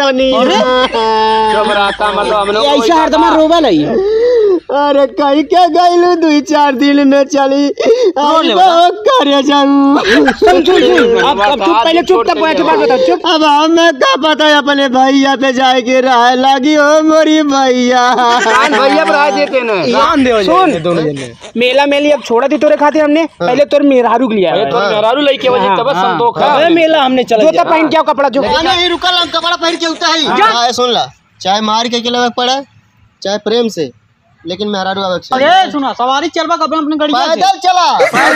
होनी घबराता मतलब हम लोग ऐसा हरदम रोवा नहीं। अरे कहीं क्या गईलू 2-4 दिन में चली करे जाऊँ। अब तू पहले चुप तो बैठ बात बता चुप। अब हमें क्या पता है अपने भैया पे जाके राह लगी हो मोरी भैया। भैया राय देते ना सुन मेला मेली अब छोड़ा थी तोरे खातिर हमने पहले तोर मेहरारू लिया मेहरारू लेके वजह तब संतोष मेला हमने चला जूता पहन के कपड़ा जो नहीं रुका कपड़ा पहन के उठा है सुन ला चाहे मार के लगा पड़ा चाहे प्रेम से लेकिन मेहरारू आवे। अरे सुना सवारी चलबा कब अपने गाड़ी पैदल चला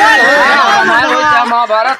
महाभारत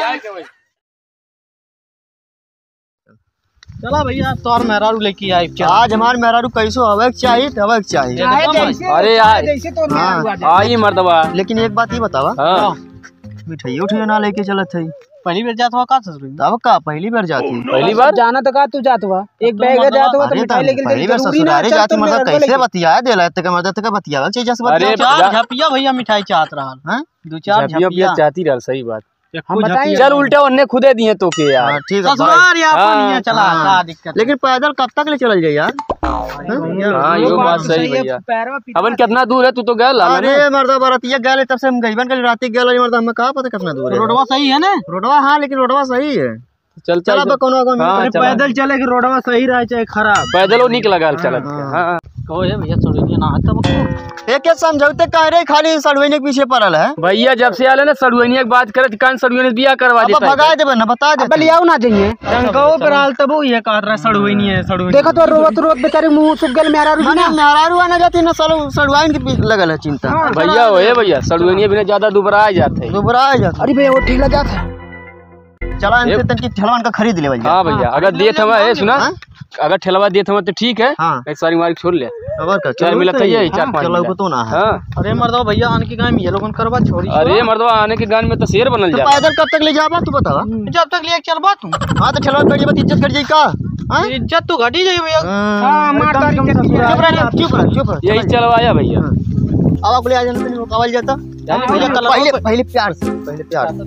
चला भैया तोर मेहरारू लेके आई आज हमार मेहरारू कैसो हवे चाहिए हवे चाहिए। अरे यार आई मर्दबा लेकिन एक बात ही बतावा मिठाई उठाई ना लेके चलत है पहली बार जात हुआ का ससुर तब का पहली बार जाती पहली बार जाना तो का तू जात हुआ एक बैग जात हुआ तो मिठाई लेके पहली बार ससुरारी जाती मतलब कैसे बतिया देला तक मदद का बतिया चाहिए जैसे अरे झपिया भैया मिठाई चाहत रहा हां 2-4 झपिया चाहती रहा सही बात हम बताइए चल उल्टा उन्ने खुदे दिए तो के यार ठीक है ससुराल या अपन चला का दिक्कत लेकिन पैदल कब तक ले चल जाए यार। हां ये बात सही भैया अपन कितना दूर है तू तो गया ला अरे मर्दा बरतिया गए तब से हम गईबन कल रात गए मर्दा हमें कहा पता कितना दूर है। रोडवा सही है ना रोडवा हां लेकिन रोडवा सही है चल चल अब कोनो पैदल चले कि रोडवा सही रहे चाहे खराब पैदल निक लगा चलत हां कहो है भैया सड़ुइनी ना तब एक समझौते कह रहे खाली सड़ुइनी के पीछे पड़ल है भैया जब से आले ना सड़ुइनी की बात करे कान सड़ुइनी बियाह करवा देता भगा देबे ना बता दे ले आओ ना जाइए टंकाओ पर आल तब ये कह रहा सड़ुइनी है सड़ुइनी देखो तो रोत रोत बेचारे मुंह सुख गेल मेहरारू आना जाती ना सड़ुआइन के पीछे लगल है चिंता भैया ओए भैया सड़ुइनी बिना ज्यादा दुबरा आ जाते अरे भैया वो ठीक लग जाता है चला इनसे तन की ठेलवान का खरीद ले भैया। हां भैया अगर देत हवा है सुना अगर ठेलवा देत हवा तो ठीक है एक सारी मार छोड़ ले खबर का चार मिलत है 4-5 चलो को तो ना है। हां अरे मर्दवा भैया आने के गांव में ये लोगन करवा छोड़ी अरे मर्दवा आने के गांव में तो शेर बनल जा पैदल कब तक ले जाबा तू बतावा जब तक ले चलबा तू हां तो ठेलवा पे इज्जत कर जाई का इज्जत तो घटी जाई भैया हां मार चुप रह यही चलवाया भैया आवा को ले आ जाने नहीं रोकावल जाता पहले प्यार से नहीं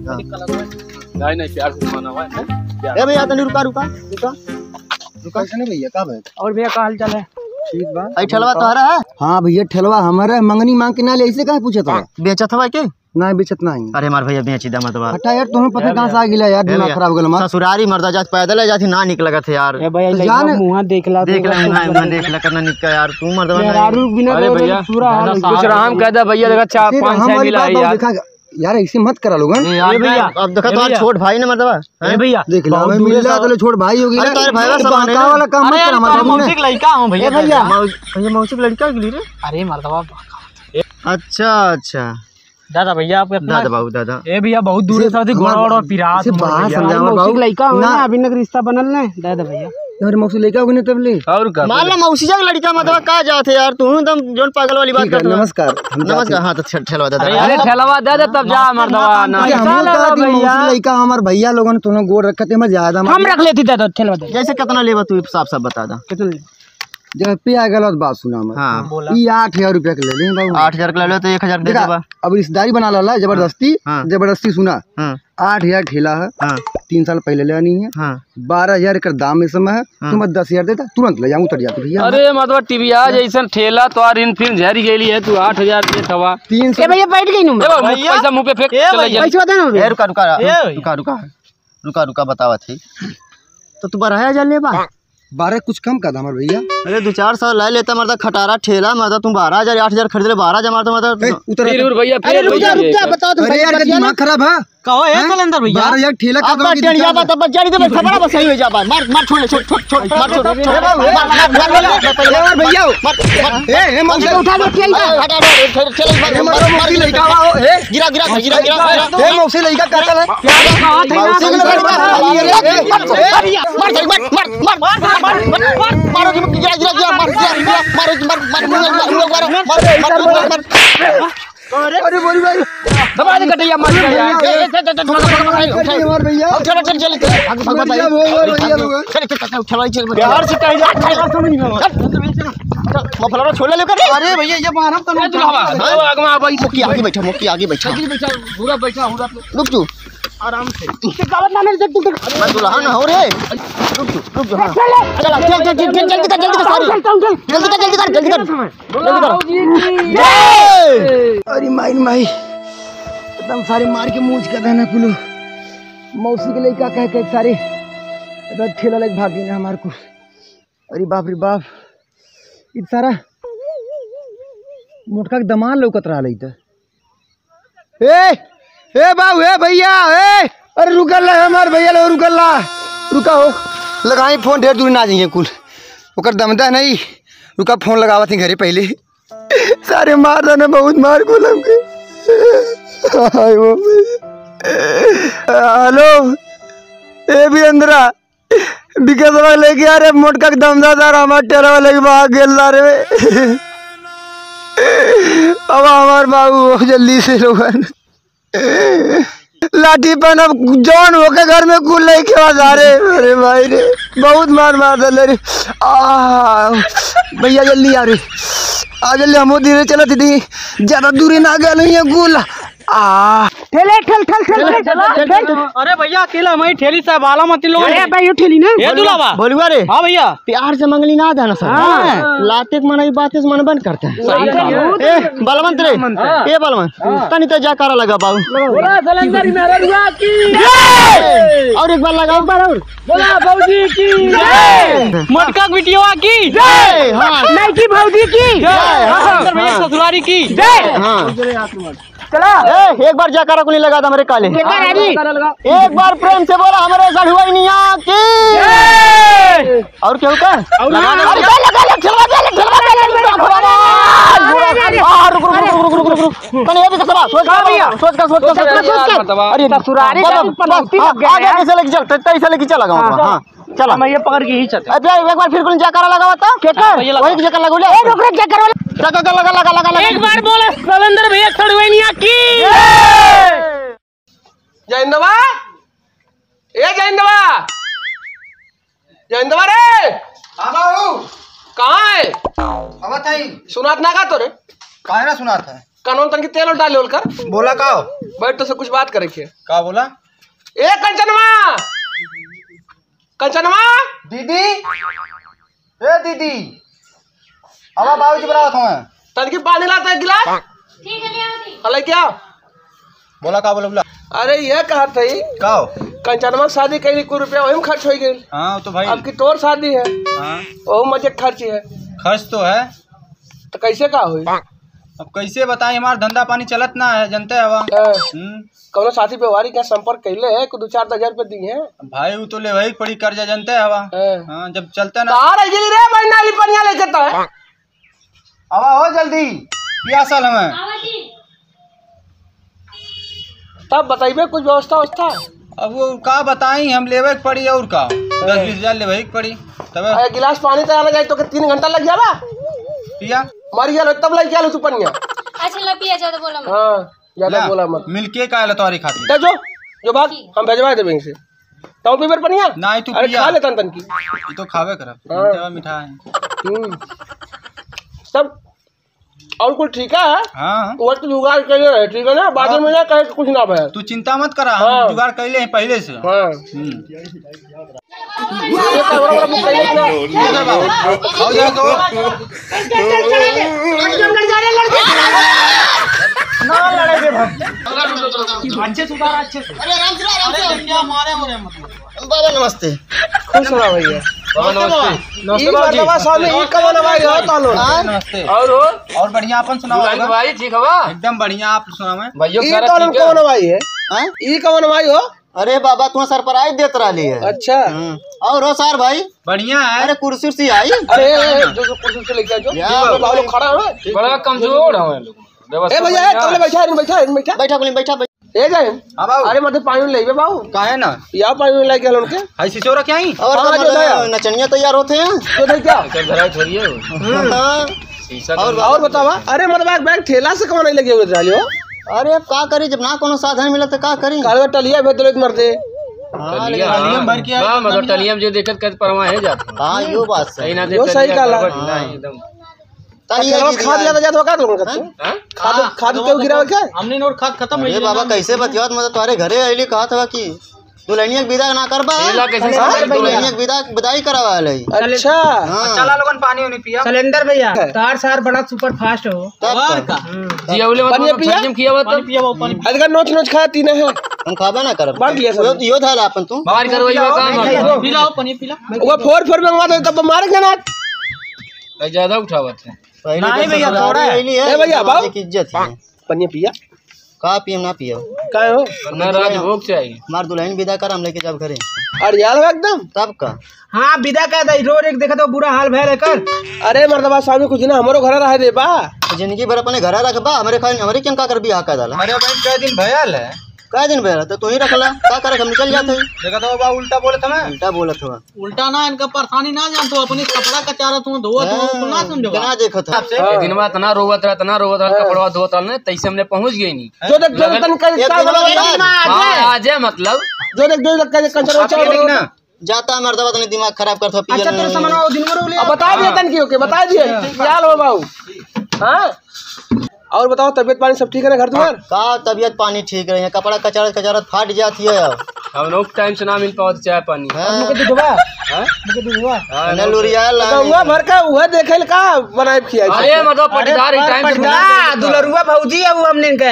प्यार से माना हुआ है ए भैया तनी रुका कैसे भैया का है और भैया का हाल चाल है ठीक बा आई ठेलवा तोहरा है। हां भैया ठेलवा हमारा मंगनी मांग के ना ले ऐसे काहे पूछत है बेचत हवा के ना बेचत नहीं। अरे मार भैया बेच दे मतवा हटा यार तुम्हें पता कहां से आ गिला यार दिमाग खराब हो गेल मार ससुरारी मर्दा जात पैदल जाती ना निक लगत है यार। ए भैया मुंह देख ला करना निक का यार तू मर्दा यारू बिना अरे भैया कुछ राम कहदा भैया देखा 4-5 मिला यार यार ऐसे मत करा लोगन भैया अब देखा तो छोट भाई ने मतलब भैया देख लो हमें मिल रहा तो छोट भाई होगी ना तारे भाई वाला काम मत करा मतलब मौसी लड़का हूं भैया भैया मौसी लड़का के लिए अरे मर्दवा अच्छा दादा भैया आप दादा बाबू दादा ए भैया बहुत दूर से शादी गोड़ा और पिरात से बात समझा बाबू लड़का हो ना अभी नक रिश्ता बनल ने दादा भैया यार मौसी लड़का होगी तब ले और का मान लो मौसी का लड़का मतलब का जाते यार तू एकदम जोन पागल वाली बात कर। नमस्कार हां तो ठेलवा दादा अरे ठेलवा दे दे तब जा मर्दवा ना भैया लड़का हमार भैया लोगों ने तूने गोड़ रखते में ज्यादा हम रख लेती दादा ठेलवा दे जैसे कितना लेबा तू साफ बता दा कितना जब पिया गलत बात सुना मैं हां ई 8000 रुपया के ले ले बाबू 8000 के ले लो तो 1000 दे देबा अब रिश्तेदारी बना ला जबरदस्ती सुना 8000 ठेला है 3 साल पहले लेनी है 12000 का दाम इस समय है तुम 10000 देता तुरंत ले जाऊं उतर जाती भैया। अरे मतलब टीवीआ जैसन ठेला तो और इन फिर झरी गेली है तू 8000 दे थवा 300 ए भैया बैठ गई नु पैसा मुंह पे फेंक चला जा पैसा दे ना रुका बतावत है तो तू 12000 लेबा 12 कुछ कम कर हमारे भैया। अरे 2-4 साल ले लेता मर्दा खटारा ठेला मर्दा तुम 12000 8,000 खरीद ले 12,000 मारता मर्दा उतर भैया अरे रुक जा बताओ तुम अरे यार दिमाग खराब है कहो है कलंदर भैया 12000 ठेला का दो टेढ़िया बात अब जारी दे खबर बस सही हो जा मार छोड़ मार भैया ए मौसी उठा लो ठेला गिरा ए मौसी लइका करल है अरे बोली भाई दबा दे कटैया मार यार मार भैया चल बिहार से कहीं जा मफलरा छोड़ ले अरे भैया ये मारम तो आगे बैठा पूरा बैठा रुक तू आराम से गावत ना मेरे से तू मैं दुल्हन हो रे रुक जा हाँ। चल जल्दी कर सारी जल्दी कर अरे माई एकदम सारे मार के मूंछ कर देना कुलो मौसी के लड़का कह सारे एकदम ठेला लेके भाग गए हमारे को। अरे बाप रे बाप इत सारा मोटका के दमान लौकत रहा है। ए बाबू ए भैया ए अरे रुकल हमारे भैया लो रुका हो लगाई फोन ढेर दूर ना जाइए कुल ओकर दमदा नहीं रुका फोन लगावा थी घरे पहले सारे मार देने बहुत मार को हमके। हेलो ए वीरेंद्रा बिकसवा लेके आ रे मोटका के दमदा सारा हमार टेरा वाले के भाग गेल रे अब हमार बाबू जल्दी से लोगन लाठी पन अब जौन होके घर में कुल लेके आ रे। अरे भाई रे बहुत मार दे रे भैया जल्दी आ रे आ जल्दी हम धीरे चलो दीदी ज्यादा दूरी ना गए कुल ठेले अरे भैया अकेला मैं ठेली से बाला मत लो। अरे भाई ये ठेली ना ये दुलावा बोलुआ रे। हां भैया प्यार से मंगली ना जाना सर लाते मनाई बातें मन बंद करते हैं। सही कहा ए बलवंत रे ए बलवंत तनी तो जा करा लगा बाबू बोला सलंदरी मेहररुआ की जय और एक बार लगाओ बार और बोला भौजी की जय मोटका बिटिया की जय हां नहीं की भौजी की जय हां भैया ससुरारी की जय हां चला एक बार जाकर कुली लगा था मेरे काले एक बार प्रेम से बोला हमारे सढ़ुआई निया की और क्या होता है चला मैं ये पकड़ के ही चलता। अच्छा एक बार फिर कुल जाकर लगा था वही जाकर लगो लगा एक बार बोले सलेंदर भैया सड़ुआइनिया की जयंदवा ए जयंदवा रे हां बाबू कहां है अब बताई सुनात ना का तो रे काहे ना सुनात है कानून तन की तेल डाले होलकर बोला का बैठ तो से कुछ बात करे के का बोला ए कंचनवा दीदी ए दीदी अब बाबूजी बुलावत हूं तन की पानी लाता है गिलास ठीक है ले आओ हले क्या बोला का बोला अरे ये कहा थी का कंचनवा शादी कई कुछ रुपया वही में खर्च हो गई। हां तो भाई अब की तोर शादी है हां वो मजे खर्च है खर्च तो है तो कैसे का हुई अब कैसे बताएं हमारा धंधा पानी चलत ना है जनते हवा कौनो साथी व्यवहारिक का संपर्क कैले है को 2-4 रुपए दिए हैं भाई वो तो ले वही पड़ी कर्जा जनते हवा हां जब चलते ना तार गिली रे महीना ली पनिया लेके तो है अब हो जल्दी पियासल हमें तब बताइए कुछ व्यवस्था अब वो का बताई हम लेवे के पड़ी और का 10-20 हजार लेवे के पड़ी तब गिलास पानी तैयार लगा तो 3 घंटा लग जावा पिया मर गया तब लग गया तू पनिया। अच्छा ला पिया ज्यादा बोला मत। हां ज्यादा बोला मत मिलके का ले तोरी खाती जो भाग हम भेजवा दे बैंक से तो पीबर पनिया नहीं तू अरे खा ले तन की ये तो खावे करब मिठाई सब और कुछ ठीक है हां वो तो जुगाड़ कर रहे ठीक है ना बाद में ना कहे कुछ ना भाई तू चिंता मत करा हम जुगाड़ कर ले पहले से हां ये का बड़ा बुक कर लेना आओ जा तो ना लड़े बे भाई अच्छे सुधार अच्छे से अरे आराम से क्या मारे मोरे मतलब बाबा नमस्ते खुश रहो भैया नमस्ते बाबा सामने ई कवन भाई हो तालो नमस्ते और बढ़िया अपन सुनाओ भाई ठीक हवा एकदम बढ़िया आप सुनाओ भाइयों ई तालो कवन भाई है ई कवन भाई हो अरे बाबा तुम सरप्राइज देत रही है अच्छा और हो सर भाई बढ़िया है अरे कुर्सी सी आई अरे जो कुर्सी से लेके जो बाबू लोग खड़ा है बड़ा कमजोर है लोग ए भैया तबले बैठा ए जाए अरे मतलब पानी लेबे बाबू काहे ना या पानी ले के उनके हाई सिसोरा क्या ही और नचनिया तैयार होते हैं तो नहीं क्या घर थोड़ी है और बतावा अरे मतलब बैग ठेला से कौन नहीं लगे हुए डालियो अरे अब का करी जब ना कोनो साधन मिला तो का करी काल टलिया भेद मरते टलियम भर के हां मगर टलियम जो देखत कर परवा है जात हां यो बात सही ना यो सही काला एकदम खाद लेता जात हो का तुम खाद क्यों गिरावल क्या हमने और खाद खत्म ये बाबा कैसे बतियात मतलब तुम्हारे घरे आइली कहा था कि दुल्हनिया के विदा ना करबा दुल्हनिया के विदाई करावा है। अच्छा चला लोगन पानी होने पिया सिलेंडर भैया तार सार बड़ा सुपर फास्ट हो और का जी अगले बार पानी किया हुआ पानी पिया हुआ पानी अगर नोच खाती ना है हम खाबा ना करब बांट लिया सब यो था अपन तू बाहर करो ये काम पिलाओ पानी पिला वो फोर मंगवा दे तब मारेंगे ना ज्यादा उठावत है पहले भैया थोड़ा है भैया बाप की इज्जत है पानी पिया का पियम ना पियो का हो ना राजभोग चाहिए मार दुल्हन विदा कर हम लेके जब घरे और याद है एकदम तब का हां विदा कर दे रोज एक देखा तो बुरा हाल भय कर अरे मर्दबा सामने कुछ ना हमरो घर रह दे बा जिंदगी भर अपने घर रखबा हमारे क्या कर बियाह का डाला अरे भाई कई दिन भयल है का दिन बेरा तो तू ही रखला का करे हम निकल जाते देखा तो बा उल्टा बोले था मैं उल्टा बोलत हुआ उल्टा ना इनका परेशानी ना जान तो अपने कपड़ा का चारा तू धोआ तो ना समझो ना देखो था दिन में तना रोवत रहा कपड़ा धोत रहा तैसे हमने पहुंच गए नहीं जो देख जो तन का आज है मतलब जो देख कंचर देखना जाता मर्दबा तने दिमाग खराब करत हो अच्छा तेरे सामान दिन में अब बता दिए तन की ओके बता दिए क्या हो बाबू हां और बताओ तबीयत पानी सब ठीक है ना घर तुम्हार का तबीयत पानी ठीक रही है कपड़ा कचरा फाट जाती है हम लोग टाइम से ना मिल पाओ चाय पानी मुके दुधवा ने लुरिया गंगा भर का वह देखेल का बनाए खिया अरे मतलब पटदार टाइम से दुलरुआ भौजी है वो हमने के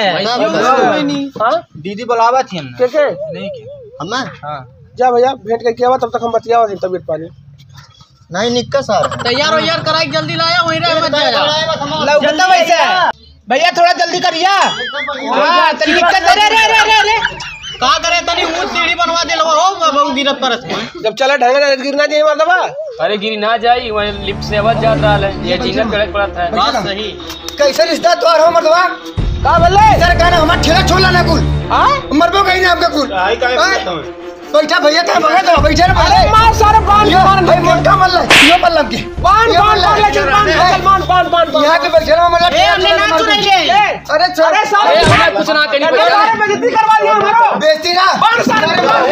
हां दीदी बुलावा थी हमने के नहीं हम हां जा भैया भेंट करके आवा तब तक हम बतियावा तबीयत पानी नहीं निक्का सर तैयार हो यार कराई जल्दी लाया वहीं रह मत जाएगा लौकता वैसे भैया थोड़ा जल्दी करिया हां तनी निकल रे का करे तनी ऊंच सीढ़ी बनवा दे लो हो बहुत गिरत परस जब चला ढंगा गिरना चाहिए मर्दबा अरे गिरी ना जाई वहीं लिफ्ट से आवाज जा रहा है ये जिंगल चढ़क पड़ा था बात सही कैसे रिश्ता तोर हो मर्दबा का बोले इधर कहना हमारा ठेला छोड़ला ना कुल हां मरबो कहीं ना आपका कुल आई काहे बैठा भैया कहां भागा तो बैठे रे अरे मार सारे बांध भाई मोटा मल्ला यो मल्लम के बांध यहां के बैठे ना मल्ला ए हमने ना चुराइले अरे अरे सारे हमने कुछ ना करी सारे बेइज्जती करवा दिया हमारो बेइज्जती ना बांध सारे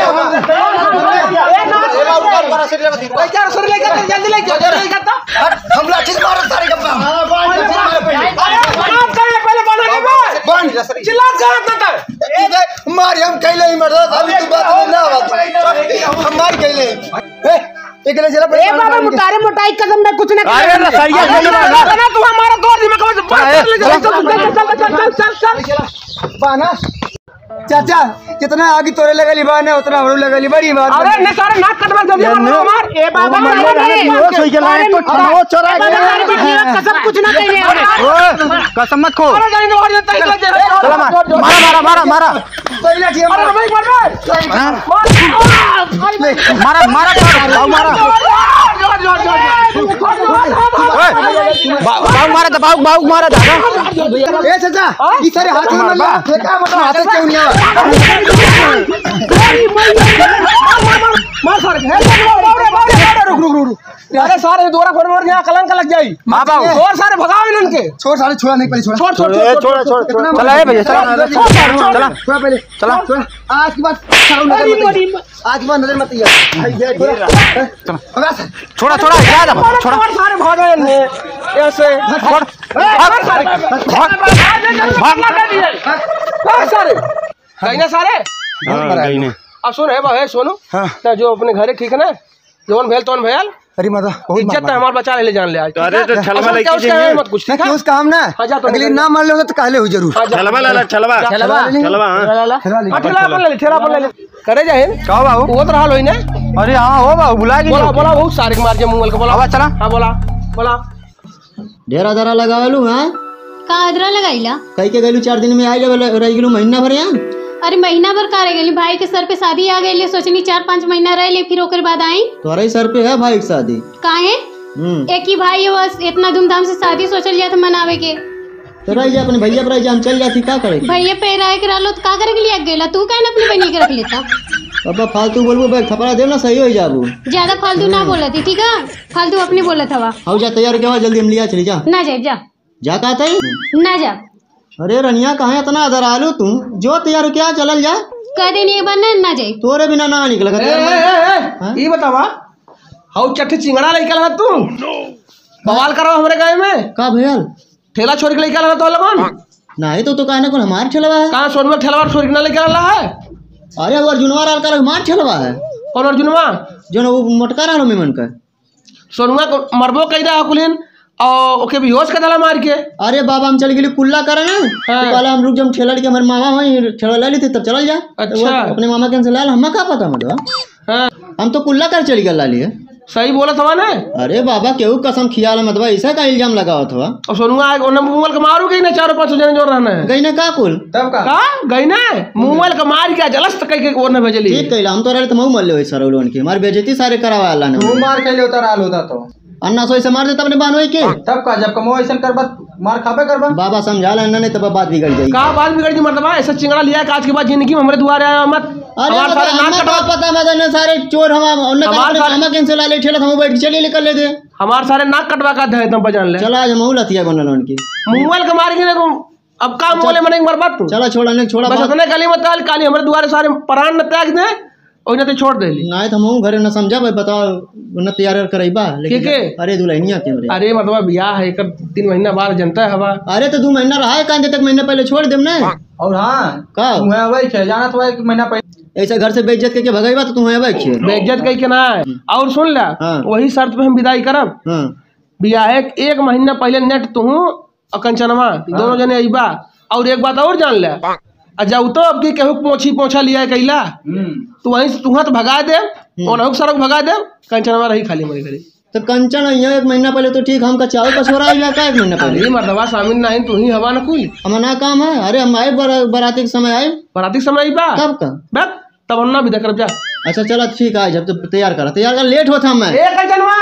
ए ना ऊपर बड़ा से लेकर सर लेकर जल्दी लेकर हम लाठी से मारो सारे कपड़ा अरे बांध सारे पहले बांध के बंद चिल्ला कर तक मार हम कहले ही मर्द अभी तू बात ना बात हम मार कहले एक ले चला ए बाबा मुटारे मोटाई कदम में कुछ ना अरे सरिया ना तू हमारा दौर दिमाग चल बाना चाचा कितना आगे तोरे लगली बाने उतना हमरो लगली बड़ी बात अरे ने सारे नाक कटवा जल्दी मार ए बाबा बेहोश हो गेला तो ठनो चोरा गया कसम कुछ ना कहिए ओ कसम मत खो अरे जानी दौड़ जाता है चला मारा पहला ठीक अरे भाई मारा ए चाचा ई सारे हाथ में मल्ला फेंका मतलब हाथ से क्यों नहीं मार सारे रुक अरे सारे दोरा फोड़ मार गया कलंक लग जाई और सारे भगाओ इनके छोड़ सारे छोड़ा नहीं पहले छोड़ छोड़ चला ए भैया चला पहले चला आज की बात आज की बात नजर मत छोड़ा छोड़ा सारे भागे ऐसे सारे अब सुन है भाई सुनो जो अपने घरे ठीक है ना जोन भेल तोन भेल अरे माता इज्जत है हमार बचा ले जान ले आज अरे तो छलवा लेके जाइए मत कुछ नहीं उस काम ना अगली ना मान लो तो काले हो जरूर छलवा ठेला पर ले करे जाए का बाबू वो तो रहल होई ना अरे हां हो बाबू बुला के बोला बहुत सारे मार के मुंगल के बोला चला हां बोला ढेरा धरा लगावलू हां का अदरा लगाइला कई के गलू 4 दिन में आ रह गेलू महीना भर यहां अरे महीना भर का रह गई भाई के सर पे शादी आ गई सोचनी 4-5 महीना रह ले फिर ओकर बाद आई तोरा ही सर पे है भाई की शादी काहे एक ही भाई है बस इतना धूमधाम से शादी सोचल जात मनावे के तोरा ही अपने भैया पर हम चल जाती का करे भैया पे रह के रहलो तो का करे के लिए गेला तू काहे अपनी बहनी के रख लेता अब फालतू बोलबो बैग खपरा देव ना सही हो जाबू ज्यादा फालतू ना बोलती ठीक है फालतू अपने बोलत हवा हो जा तैयार के बाद जल्दी हम लिया चली जा ना जा जा कहते ना जा अरे रनिया कहाँ इतना अदर आलू तुम जो तैयार क्या चलल जा कह देनी एक बार ना जाए तोरे बिना ना निकल ये बतावा हाउ चट्टी चिंगड़ा लेके लगा तू बवाल करो हमारे गाँव में का भैया ठेला छोड़ के लेके आला तो लगन नहीं तो कहने को हमार ठेलवा है। कहाँ सोनवा ठेला छोड़ के लेके आला है? अरे वो अर्जुनवा राल का हमार ठेलवा है। कौन अर्जुनवा? जो वो मोटका रहा मेमन का सोनवा को मरबो कई रहा कुलिन और ओके बेहोश कर डाला मार के। अरे बाबा हम चल गए कुल्ला करे ना तो पहले हम रुक जब ठेला के हमारे मामा वहीं ठेला ले ली थी तब चल जा। अच्छा अपने मामा के लाल हम का पता मतलब हम तो कुल्ला कर चली गल लाली है। सही बोला था ना। अरे बाबा केहू कसम खियाल मतवा ऐसा का इल्जाम लगाओ था। और सोनुआ मोबाइल का मारू गई ना 4-5 जने जो रहना है गई ना का कुल तब का गई ना मोबाइल का मार के जलस कह के और न भेजली। ठीक कहला हम तो रहे तो मऊ मल्ले होई सर लोन के मार बेइज्जती सारे करावा अल्लाह ने। तू मार के ले उतार आल होता तो अन्ना सोई से मार देता अपने बानोई के तब का जब कमो ऐसा करबा मार खाबे करबा। बाबा समझा ला नहीं तब बात बिगड़ जाएगी। का बात बिगड़ गई मतलब ऐसा चिंगड़ा लिया है आज के बाद जिंदगी में हमारे द्वारे आया मत। हमारे सारे नाक कटवा पता मत सारे चोर हम के से लाले ठेला हम बैठ के चलिए निकल ले दे हमारे सारे नाक कटवा का दे तुम बजान ले। चला आज मऊ लतिया बनल उनकी मोबाइल का मार के ना अब का मोबाइल में नहीं मरबा तू। चला छोड़ा नहीं छोड़ा बस इतने गली मत काली हमारे द्वारे सारे प्राण न त्याग दे और न तो छोड़ दे नहीं तो हम घरे न समझा भाई बताओ न तैयार करैबा लेकिन अरे दुल्हनिया के अरे मतलब बियाह है कर 3 महीना बाद जनता है हवा। अरे तो 2 महीना रहा है कांजे तक महीना पहले छोड़ देम ना। और हां का तू है भाई जाना तो 1 महीना पहले ऐसा घर से बेइज्जत करके भगाईबा तो तू है भाई बेइज्जत कह के ना और सुन ले वही शर्त पे हम विदाई करब। बियाह है 1 महीना पहले नेट तू और कंचनवा दोनों जने अइबा। और एक बात और जान ले जाऊ तो अब की केहू पोछा लिया है कैला तू वहीं से तुहा तो भगा दे और सड़क भगा दे कंचनवा रही खाली मरी घड़ी। तो कंचन यहाँ 1 महीना पहले तो ठीक हम चावल का छोरा आइला का 1 महीना पहले मर्दवा शामिल नहीं तू ही हवा न कोई हमारा काम है। अरे हम आए बराती के समय आए बराती समय आइबा कब का बैठ तब हम ना विदा कर जा। अच्छा चला ठीक है जब तो तैयार कर लेट होता मैं कंचनवा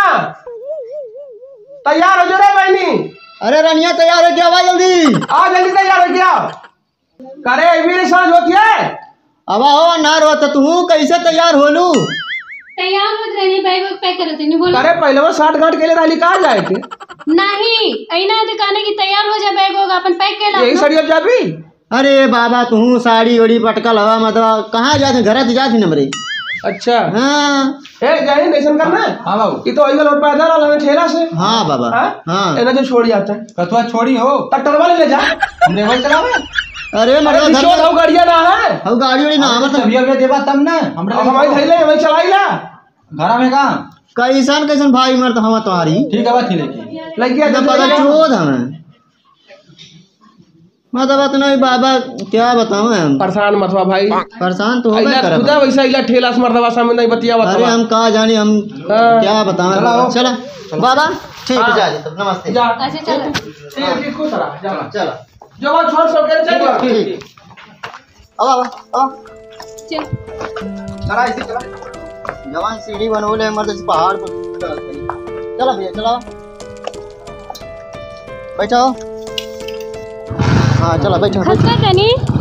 तैयार हो जो रे बहनी। अरे रनिया तैयार हो गया भाई जल्दी आ जल्दी तैयार हो गया करे मेरे साथ होती है अब हो ना रोता तू कैसे तैयार होलू तैयार मत रहनी बैग पैक कर देनी बोल। अरे पहले वो 60 घंटे के लिए रही कहाँ जाए थे नहीं ऐना दुकान की तैयार हो जा बैग होगा अपन पैक के ला यही साड़ी अब जाबी। अरे बाबा तू साड़ी ओड़ी पटकल हवा मतलब कहाँ जाते घर से जाती नमरे। अच्छा हाँ ए जाए नैसन करना है। हां बाबू ये तो आइगल और पैदल वाला ठेला से। हां बाबा हां एना जो छोड़ जाता है कतवा छोड़ी हो ट्रैक्टर वाले ले जा हमने वही चलावे। अरे मतलब घर में गाड़ियां ना है हम गाड़ी वाड़ी ना मतलब अभी देबा तब ना हमरा हमारी थैले वही चलाईला घर में का कैसन भाई मर तो हम तुम्हारी ठीक है बात ही लेके लग गया तो पता चोद हमें मतलब बात नहीं बाबा क्या बताऊं हम परेशान मत हुआ भाई परेशान तो होगा कर खुदा वैसा इला ठेला से मर्दवा सामने नहीं बतिया बता। अरे हम कहाँ जाने हम क्या बताएं चला बाबा ठीक है जा नमस्ते जा अच्छा चल ठीक खुश रहा जा चला जो बात छोड़ सब के चल ठीक अब बाबा चल चला इसे चला जवान सीढ़ी बनोले मर्द से पहाड़ पर चला भैया चला बैठो हाँ चला बैठो खसका तनी